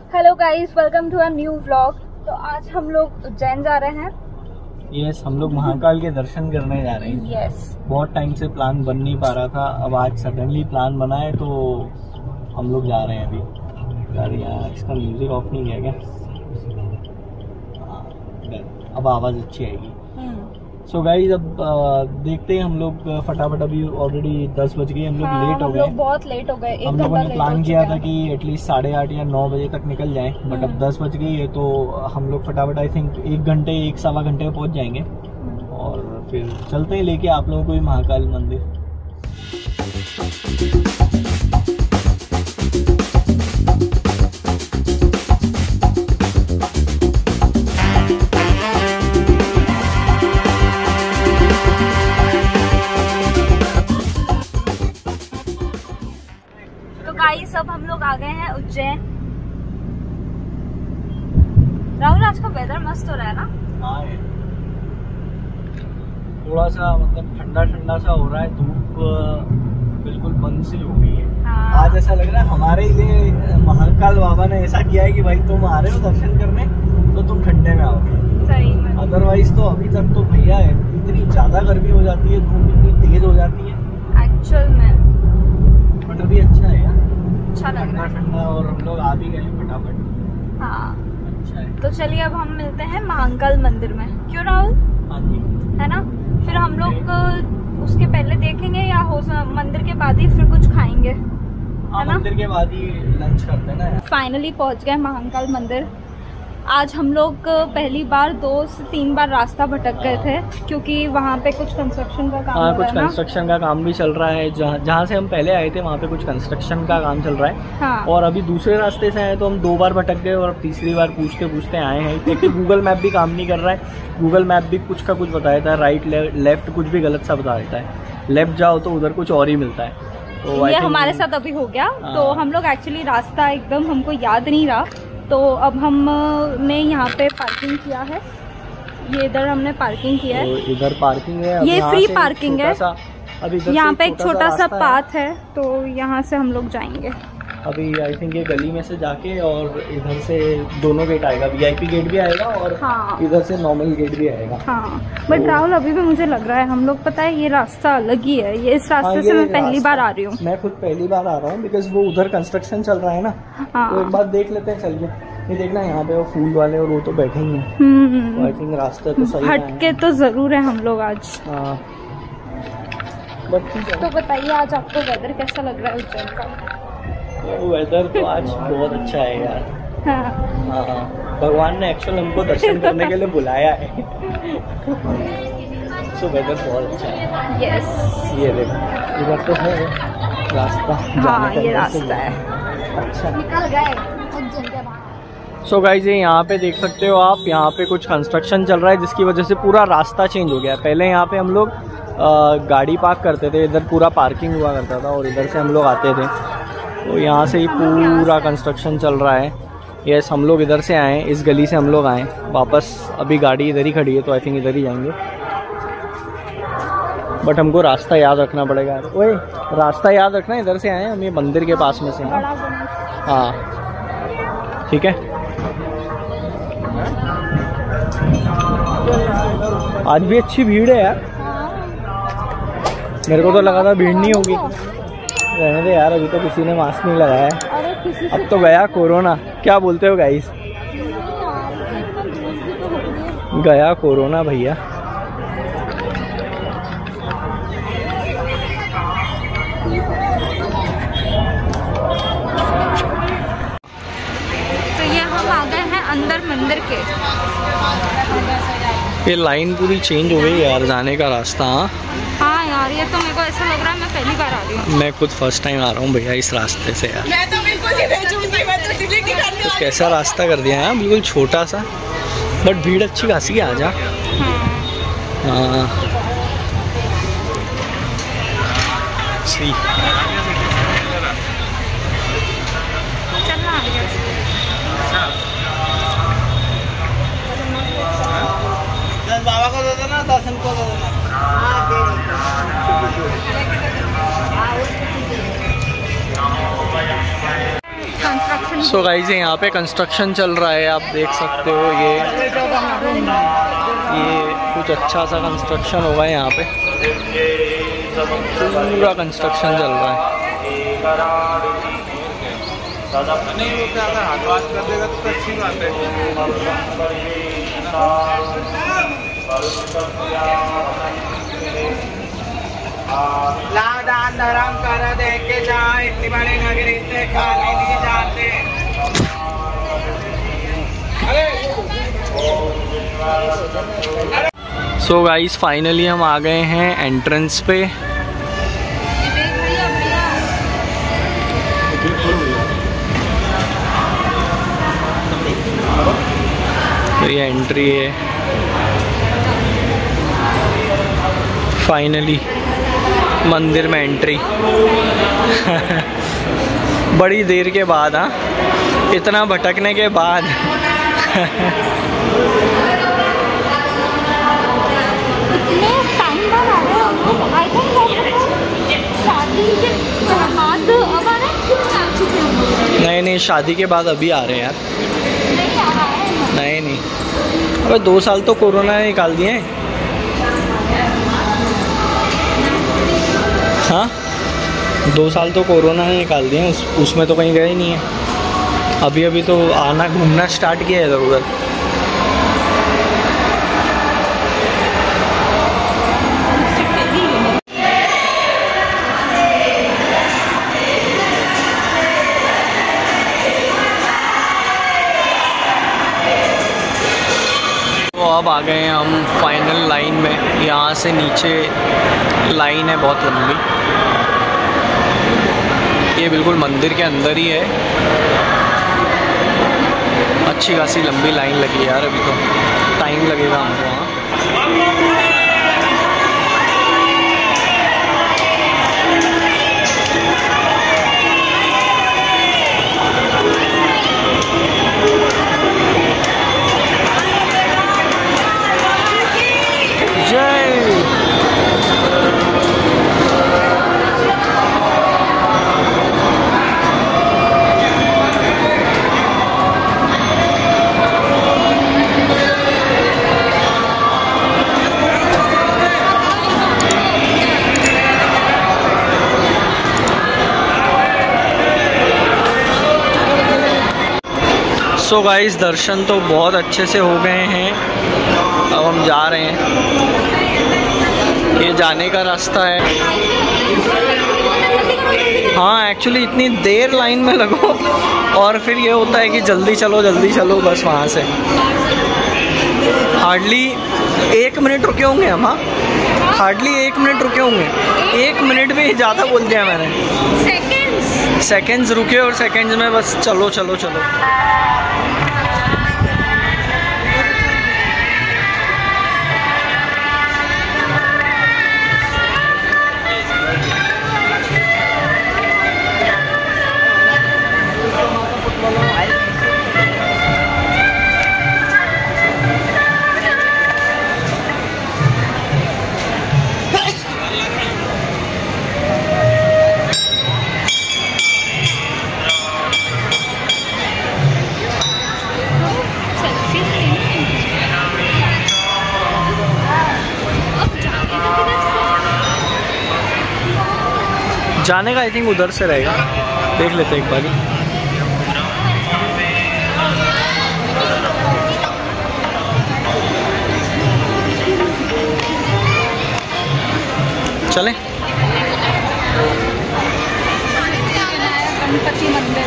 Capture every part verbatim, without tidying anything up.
Hello guys, welcome to a new vlog. तो आज हम लोग उज्जैन जा रहे हैं। यस yes, हम लोग महाकाल के दर्शन करने जा रहे हैं। Yes yes. बहुत टाइम से प्लान बन नहीं पा रहा था, अब आज सडनली प्लान बना है तो हम लोग जा रहे हैं अभी। यार यार इसका म्यूजिक ऑफ नहीं किया क्या? अब आवाज़ अच्छी आएगी। सो so गाइस अब आ, देखते हैं हम लोग फटाफट। अभी ऑलरेडी दस बज गए, हम लोग हाँ, लेट हो गए, बहुत लेट हो गए। हम लोगों ने प्लान किया था कि एटलीस्ट साढ़े आठ या नौ बजे तक निकल जाएं, बट अब दस बज गई है तो हम लोग फटाफट आई थिंक एक घंटे एक सवा घंटे में पहुंच जाएंगे और फिर चलते हैं लेके आप लोगों को भी महाकाल मंदिर। सब हम लोग आ गए हैं उज्जैन। राहुल, आज का वेदर मस्त हो रहा है ना? हाँ, थोड़ा सा मतलब ठंडा ठंडा सा हो रहा है, धूप बिल्कुल बंद सी हो गई है। हाँ। आज ऐसा लग रहा है हमारे लिए महाकाल बाबा ने ऐसा किया है कि भाई तुम आ रहे हो दर्शन करने तो तुम ठंडे में आओ। सही में। अदरवाइज तो अभी तक तो भैया है इतनी ज्यादा गर्मी हो जाती है, धूप इतनी तेज हो जाती है एक्चुअल में। बट अभी अच्छा है यार, अच्छा लग रहा है ठंडा, और हम लोग आ भी गए फटाफट। हाँ अच्छा है। तो चलिए अब हम मिलते हैं महाकाल मंदिर में। क्यों राहुल? हाँ जी, है ना। फिर हम लोग उसके पहले देखेंगे या हो मंदिर के बाद ही फिर कुछ खाएंगे, है ना? मंदिर के बाद ही लंच करते हैं ना। फाइनली पहुंच गए महाकाल मंदिर। आज हम लोग पहली बार दो से तीन बार रास्ता भटक गए थे क्योंकि वहाँ पे कुछ कंस्ट्रक्शन का काम हाँ, हो रहा कुछ है कंस्ट्रक्शन का काम भी चल रहा है। जहाँ जहाँ से हम पहले आए थे वहाँ पे कुछ कंस्ट्रक्शन का काम चल रहा है। हाँ। और अभी दूसरे रास्ते से आए तो हम दो बार भटक गए और तीसरी बार पूछते पूछते आए हैं क्योंकि गूगल मैप भी काम नहीं कर रहा है। गूगल मैप भी कुछ का कुछ बता देता है, राइट लेफ्ट कुछ भी गलत सा बता देता है। लेफ्ट जाओ तो उधर कुछ और ही मिलता है। तो ये हमारे साथ अभी हो गया। तो हम लोग एक्चुअली रास्ता एकदम हमको याद नहीं रहा, तो अब हमने यहाँ पे पार्किंग किया है। ये इधर हमने पार्किंग किया है। तो इधर पार्किंग है, ये फ्री पार्किंग है। अभी यहाँ पे एक छोटा सा पाथ है तो यहाँ से हम लोग जाएंगे। अभी आई थिंक ये गली में से जाके और इधर से दोनों गेट आएगा, वीआईपी गेट भी आएगा और हाँ। इधर से नॉर्मल गेट भी आएगा। हाँ बट राहुल अभी भी मुझे लग रहा है हम लोग, पता है ये रास्ता अलग ही है। ये इस रास्ते हाँ, से मैं पहली बार आ रही हूँ। मैं खुद पहली बार आ रहा हूँ बिकॉज वो उधर कंस्ट्रक्शन चल रहा है ना। हाँ। तो एक बार देख लेते हैं, चलिए। ये देखना यहाँ पे वो फूल वाले और वो तो बैठे ही हैं। आई थिंक रास्ता तो सही हटके तो जरूर है हम लोग आज। हाँ बट तो बताइए आज आपको वेदर कैसा लग रहा है उज्जैन का? वेदर तो आज बहुत अच्छा है यार। हाँ हाँ, भगवान ने एक्चुअल हमको दर्शन करने के लिए बुलाया है। सो वेदर बहुत अच्छा है। यस। ये देखो इधर तो है रास्ता। हाँ ये रास्ता है। अच्छा निकल गए। सो so गाइज ये यहाँ पे देख सकते हो आप, यहाँ पे कुछ कंस्ट्रक्शन चल रहा है जिसकी वजह से पूरा रास्ता चेंज हो गया। पहले यहाँ पे हम लोग गाड़ी पार्क करते थे, इधर पूरा पार्किंग हुआ करता था और इधर से हम लोग आते थे। तो यहाँ से ही पूरा कंस्ट्रक्शन चल रहा है। यस, हम लोग इधर से आए, इस गली से हम लोग आए वापस। अभी गाड़ी इधर ही खड़ी है तो आई थिंक इधर ही जाएंगे, बट हमको रास्ता याद रखना पड़ेगा। ओए रास्ता याद रखना, इधर से आए हम, ये मंदिर के पास में से हैं। हाँ ठीक है। आज भी अच्छी भीड़ है यार, मेरे को तो लगा था भीड़ नहीं होगी। रहने दे यार, अभी तो किसी ने मास्क नहीं लगाया है। अब तो गया कोरोना। क्या बोलते हो गाइस? गया कोरोना भैया। तो ये हम आ गए हैं अंदर मंदिर के। ये लाइन पूरी चेंज हो गई यार जाने का रास्ता। हाँ यार, ये तो मेरे को ऐसा लग रहा है मैं पहली बार आ रही हूँ। मैं खुद फर्स्ट टाइम आ रहा हूँ भैया इस रास्ते से यार। मैं तो बिल्कुल नहीं भेजूंगी, मैं तो दिल्ली की करने वाली। कैसा रास्ता कर दिया है, बिल्कुल छोटा सा, बट भीड़ अच्छी खासी है। आजा। हाँ सी चलना आ गया। बाबा को दे देना, दर्शन को दे देना। कंस्ट्रक्शन सो गाइस यहाँ पे कंस्ट्रक्शन चल रहा है, आप देख सकते हो। ये ये कुछ अच्छा सा कंस्ट्रक्शन होगा यहाँ पे, पूरा कंस्ट्रक्शन चल रहा है। नहीं वो क्या अगर हाथ बात कर देगा तो अच्छी बात है। ला दान धर्म कर दे के जाए, इतनी बड़ी नगरी से खाली नहीं जाते। सो गाइस फाइनली हम आ गए हैं एंट्रेंस पे। तो ये एंट्री है फाइनली मंदिर में एंट्री। बड़ी देर के बाद, हाँ, इतना भटकने के बाद। नहीं नहीं शादी के बाद अभी आ रहे हैं यार। नहीं नहीं अबे दो साल तो कोरोना ने निकाल दिए हैं। हाँ दो साल तो कोरोना ने निकाल दिए हैं, उस उसमें तो कहीं गए ही नहीं है। अभी अभी तो आना घूमना स्टार्ट किया है इधर उधर। अब आ गए हैं हम फाइनल लाइन में। यहाँ से नीचे लाइन है बहुत लंबी, ये बिल्कुल मंदिर के अंदर ही है। अच्छी खासी लंबी लाइन लगी है यार, अभी तो टाइम लगेगा हमको वहाँ। सो so गाइस दर्शन तो बहुत अच्छे से हो गए हैं, अब हम जा रहे हैं। ये जाने का रास्ता है। हाँ एक्चुअली इतनी देर लाइन में लगो और फिर ये होता है कि जल्दी चलो जल्दी चलो बस वहाँ से। हार्डली एक मिनट रुके होंगे हम। हाँ हार्डली एक मिनट रुके होंगे, एक मिनट भी ज़्यादा बोल दिया मैंने। सेकेंड्स सेकेंड्स रुके और सेकेंड्स में बस चलो चलो चलो। जाने का आई थिंक उधर से रहेगा, देख लेते एक बार। चलें गणपति मंदिर।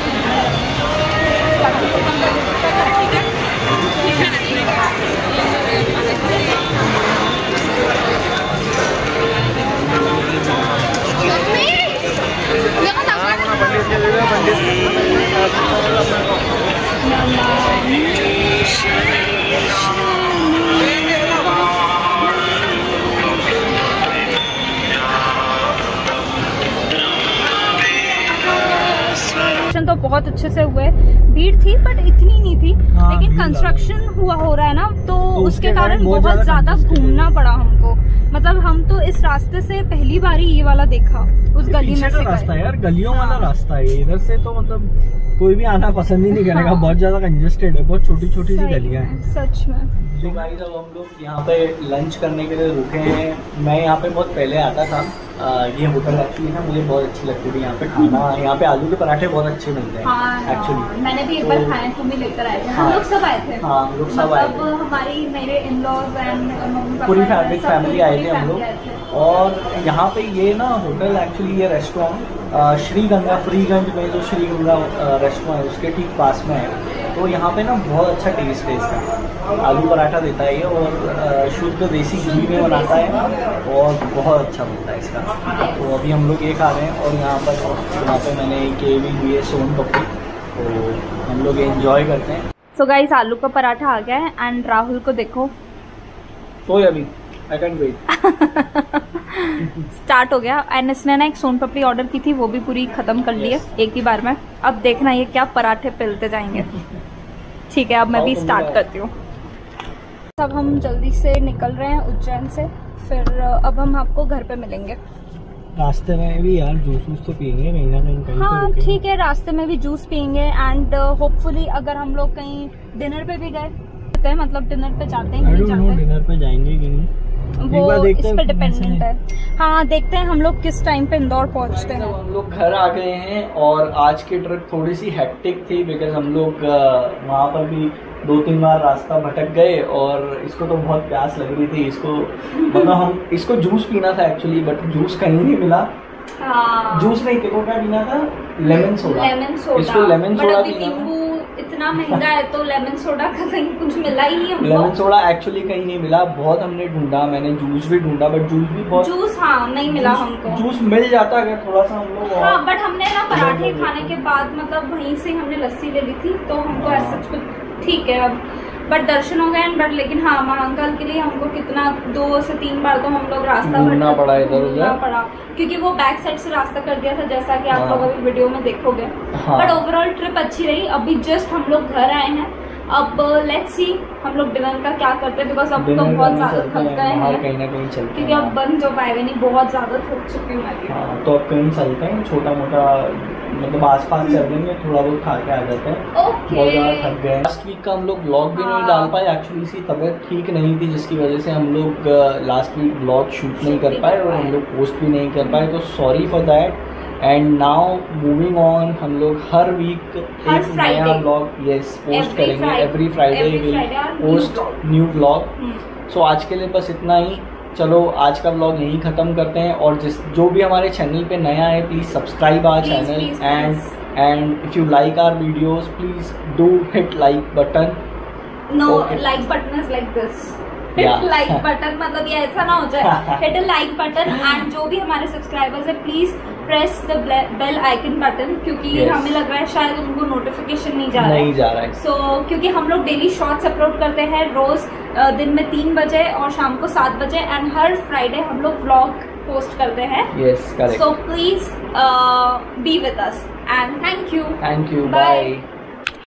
तो बहुत अच्छे से हुए, भीड़ थी बट इतनी नहीं थी। हाँ, लेकिन कंस्ट्रक्शन हुआ हो रहा है ना तो, तो उसके कारण बहुत ज्यादा घूमना पड़ा हमको। मतलब हम तो इस रास्ते से पहली बार ही ये वाला देखा, उस गली में से। रास्ता है यार, गलियों वाला रास्ता है इधर से, तो मतलब कोई भी आना पसंद ही नहीं करेगा। हाँ। बहुत ज्यादा कंजेस्टेड है, बहुत छोटी छोटी सी गलियां हैं सच में। तो गाइस अब हम लोग यहाँ पे लंच करने के लिए रुके हैं। मैं यहाँ पे बहुत पहले आता था। आ, ये होटल एक्चुअली ना मुझे बहुत अच्छी लगती थी। यहाँ पे खाना, यहाँ पे आलू के पराठे बहुत अच्छे मिलते हैं। हाँ, एक्चुअली मैंने भी एक बार खाए, तुम भी लेकर आए थे। हाँ, हम लोग सब आए थे। हाँ, हम लोग सब आए थे। हमारी मेरे इन लॉज एंड पूरी फैमिली फैमिली आए थे हम लोग। और यहाँ पे ये ना होटल एक्चुअली ये रेस्टोरेंट श्री गंगा फ्रीगंज में जो श्री गंगा रेस्टोरेंट है उसके ठीक पास में है। तो यहाँ पे ना बहुत अच्छा टेस्ट है इसका। आलू पराठा देता है ये और शुद्ध देसी घी में बनाता है और बहुत अच्छा बनता है इसका। तो अभी हम लोग ये खा रहे हैं और यहाँ पर यहाँ पे मैंने के भी हुई है सोन पपड़ी, तो हम लोग एंजॉय करते हैं। सो गाइस आलू का पराठा आ गया है एंड राहुल को देखो तो अभी I can't wait। स्टार्ट हो गया एंड इसने ना एक सोन पपड़ी ऑर्डर की थी, वो भी पूरी खत्म कर ली है yes. एक ही बार में। अब देखना ये क्या पराठे पेलते जाएंगे। ठीक है, अब मैं भी स्टार्ट करती हूँ। अब हम जल्दी से निकल रहे हैं उज्जैन से, फिर अब हम आपको घर पे मिलेंगे। रास्ते में भी यार जूस वूस तो पियेंगे कहीं ना कहीं कहीं। हाँ तो ठीक है, रास्ते में भी जूस पियेंगे एंड होपफुली अगर हम लोग कहीं डिनर पे भी गए, मतलब डिनर पे जाते हैं कि नहीं, डिनर पे जाएंगे कि नहीं वो इस पे डिपेंडेंट है। हाँ देखते हैं हम लोग किस टाइम पे इंदौर पहुंचते हैं। हम लोग घर आ गए हैं और आज की ट्रिप थोड़ी सी हेक्टिक थी बिकॉज हम लोग वहाँ पर भी दो तीन बार रास्ता भटक गए और इसको तो बहुत प्यास लग रही थी। इसको मतलब हम इसको जूस पीना था एक्चुअली, बट जूस कहीं नहीं मिला। हाँ। जूस नहीं, तेरे को क्या पीना था? Lemon soda. लेमन सोडा इसको लेमन सोडा पीना था। इतना महंगा है तो लेमन सोडा का कहीं कुछ मिला ही नहीं हमको। लेमन सोडा एक्चुअली कहीं नहीं मिला, बहुत हमने ढूंढा, मैंने जूस भी ढूंढा बट जूस भी बहुत जूस हाँ नहीं मिला हमको। जूस मिल जाता अगर थोड़ा सा हम लोग। हाँ बट हमने ना पराठे खाने के बाद मतलब वहीं से हमने लस्सी ले ली थी तो हमको ऐसा कुछ ठीक है अब, बट दर्शन हो गए बट लेकिन हाँ महाकाल के लिए हमको कितना दो से तीन बार तो हम लोग रास्ता घूमना पड़ा, इधर उधर पड़ा क्योंकि वो बैक साइड से रास्ता कर दिया था जैसा कि आप लोग अभी वीडियो में देखोगे। बट ओवरऑल ट्रिप अच्छी रही। अभी जस्ट हम लोग घर आए हैं, अब लेट्स सी हम लोग डिनर का क्या करते हैं बिकॉज अब तो बहुत ज्यादा थक गए हैं कहीं ना कहीं चलते क्योंकि अब बन जो पाएगा नहीं, बहुत ज्यादा थक चुकी हूँ मैं। हाँ, तो अब कहीं चलते हैं छोटा मोटा मतलब आसपास चल देंगे, थोड़ा बहुत खा के आ जाते हैं। ओके। बहुत ज्यादा थक गए। लास्ट वीक का हम लोग ब्लॉग भी नहीं डाल पाए, एक्चुअली सी तबीयत ठीक नहीं थी जिसकी वजह से हम लोग लास्ट वीक ब्लॉग शूट नहीं कर पाए और हम लोग पोस्ट भी नहीं कर पाए, तो sorry for that. And now moving on, हम लोग हर वीक एक नया ब्लॉग यस पोस्ट करेंगे। Every Friday will post new blog. So आज के लिए बस इतना ही। चलो आज का ब्लॉग यहीं ख़त्म करते हैं और जिस जो भी हमारे चैनल पे नया है please subscribe our channel and and if you like our videos please do hit like button. No like button is like this, hit like button मतलब ये ऐसा ना हो जाए। Hit a like button and जो भी हमारे सब्सक्राइबर्स है please press the bell icon button क्योंकि yes. हमें लग रहा है शायद उनको नोटिफिकेशन नहीं जा रहा नहीं जा रहा है। सो so, क्योंकि हम लोग डेली शॉर्ट्स अपलोड करते हैं रोज दिन में तीन बजे और शाम को सात बजे एंड हर फ्राइडे हम लोग व्लॉग पोस्ट करते हैं। Yes correct. So please be with us and thank you. Thank you, bye.